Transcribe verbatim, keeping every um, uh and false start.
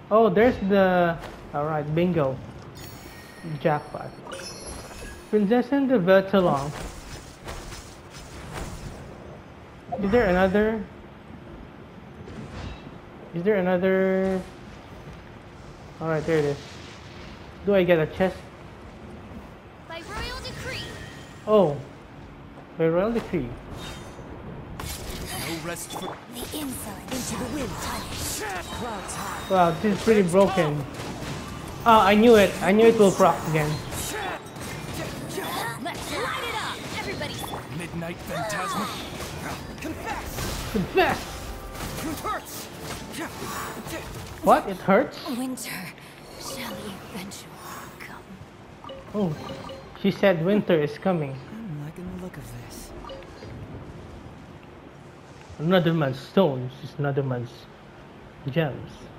Oh, there's the... Alright, bingo. Jackpot. Princess and the Vetalong. Is there another... Is there another... Alright, there it is. Do I get a chest? By royal decree. Oh. By royal decree. No rest for The insolent into the wind. clouds high. Wow, this is pretty broken. Oh, I knew it. I knew it will proc again. Let's light it up, everybody. Midnight phantasma. Confess. Confess! It hurts. What? It hurts? Winter shall eventually come. Oh. She said winter is coming. I'm liking the look of this. Another man's stones is another man's gems.